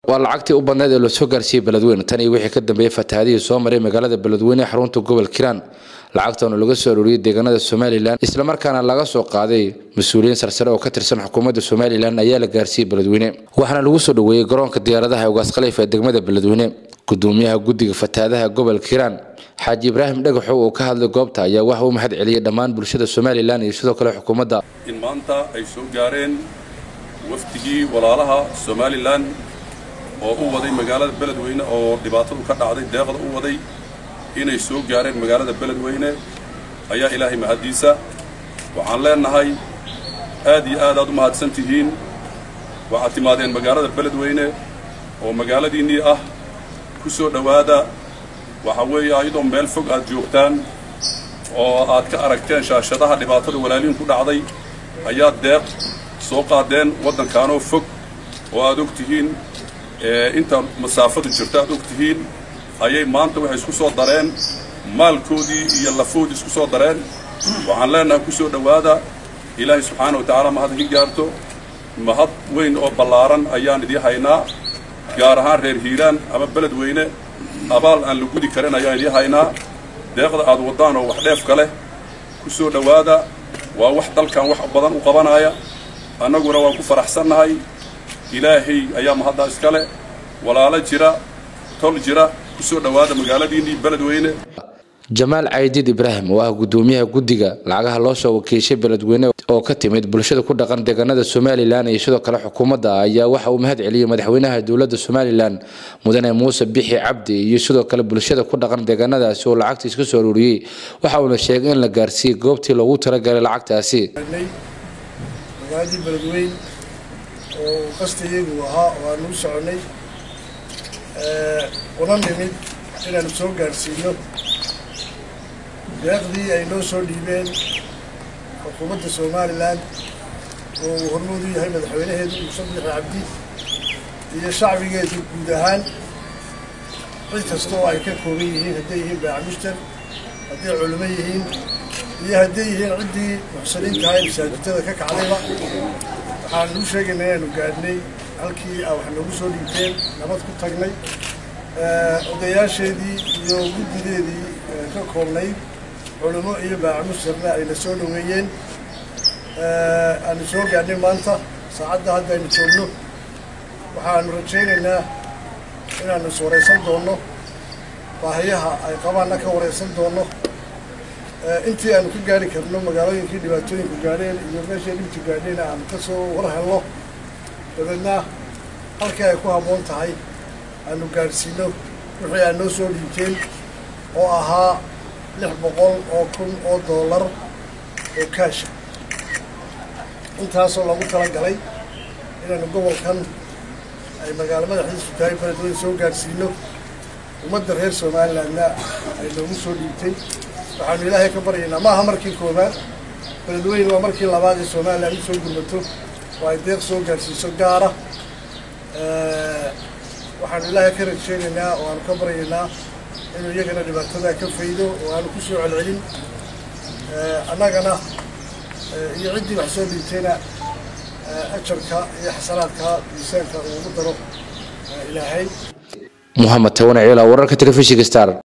والعقتي وبنادي لو سوغر سي بلدوين تاني وixii ka dambeeyay fatahaadii soo maray magaalada Beledweyne xarunta gobolka Kiran lacagtan laga soo ururiyay deegaanada Somaliland isla markaana laga soo qaaday mas'uuliyiin sarsare oo ka tirsan xukuumadda Somaliland ayaa la gaarsiiyay Beledweyne waxaana lagu soo dhaweeyay garoonka diyaaradaha ugaas khaliif ee degmada Beledweyne gudoomiyaha guddiga fatahaadaha gobolka Kiran Xaaji Ibraahim Dhagaxo oo ka hadlay goobta ayaa wax uu mahad celiyay dhammaan bulshada Somaliland iyo sidoo kale xukuumadda in maanta ay soo gaareen waftigii walaalaha Somaliland oo u waday magaalada Beledweyne oo dhibaatadu ka dhacday deeqda u waday inay soo gaareen magaalada Beledweyne ayaa Ilaahay mahadiisa waxaan leenahay aad iyo aad u mahadsantihiin waxaad timaadeen magaalada Beledweyne oo magaaladiinii ah ku soo dhawaada waxa weeye ayadoo meel fog aad joogtaan oo aad ka aragteen shaashadaha dhibaatada walaaliin ku dhacday ayaa deeq soo qaadeen wadankaanoo fog oo aad ogtihiin inta masaafadu jirta aad ogtihiin ayay maanta waxay isku soo dareen maalkoodii iyo lafood isku soo dareen waxaan leenahay ku soo dhawaada Ilaahay subhanahu wa ta'ala mahad ka gaarto mahad weyn oo ballaaran ayaan idin haynaa gaar ahaan reer Hiiraan ama Beledweyne abaal aan la gudi karin ayaan idin haynaa deeqda aad wadaan oo wax dheef kale ku soo dhawaada waa wax dalkan wax badan u qabanaya annaguna waan ku faraxsanahay Ilaahay ayaa mahad iskale walaalo jira tol jira ku soo dhawaada magaaladiinii Beledweyne Jamaal Caydid Ibraahim waa gudoomiyaha guddiga lacagaha loo soo wakiishay Beledweyne oo ka timid bulshada ku dhaqan deegaanada Somaliland iyo sidoo kale xukuumadda ayaa waxa uu mahad celiyay madaxweynaha dawladda Somaliland Mudane Muuse Bixi Cabdi iyo sidoo kale bulshada ku dhaqan deegaanadaas oo lacagta iska soo ururiyay waxa uu sheegay in la gaarsiiyay goobtii loogu talagalay lacagtaasi magaalada Beledweyne oo qastiyeedu ahaa oo aanu soconay wadan nimid inaan soo gaarsiino deeqdii ay noo soo dhiibeen xukuumadda Somaliland oo hormuud u yahay madaxweynaheedu Muuse Bixi Cabdi iyo shacbigeedu guud ahaan cid kasta oo ay ka kooban yihiin hadday yihiin baacamushtar hadday culimo yihiin iyo hadday yihiin ciddii muxsiniinta ah masaajidada ka kacdayba waxaan u sheegaynaa inaanu gaadhnay halkii wax noogu soo dhiibteen nabad ku tagnay odayaasheedii iyo guddideedii ka koobnayd culimo iyo baacamushtarna ay la soo dhaweeyeen aanu soo gaadhnay maanta saacadda hadda aynu joogno waxaanu rajaynaynaa inaanu is waraysan doonno baahiyaha ay qabaanna ka waraysan doonno intii aanu ka gaari karno magaalooyinkii dhibaatooyinku gaadheen iyo meeshay dhibtu gaadheen aanu ka soo war helno dabeedna halkii ay ku habboon tahay aanu gaadhsiino wixii aad noo soo dhiibteen oo ahaa 600,000 dollar oo cash intaasoo lagu talagalay inaanu gobolkan ay magaalo madaxdiisu tahay Beledweyne soo gaarsiino ummadda reer Somalilandna ay noogu soo dhiibtay waxaanu Ilaahay ka baryaynaa maaha markii koobaad Beledweyne waa markii labaad ee Somaliland soo gurmato oo ay deeq soo gaarsiiso gaara waxaanu Ilaahay ka rajaynaynaa oo aan ka baryaynaa inuu iyagana dhibaatada ka faydo oo aanu ku soo celcelin annagana iyo ciddii wax soo dhiibtayna ajarka iyo xasanaadka miisaanka ugu daro Ilaahay Muhammad Tawane Ciila wararka telefishinka Star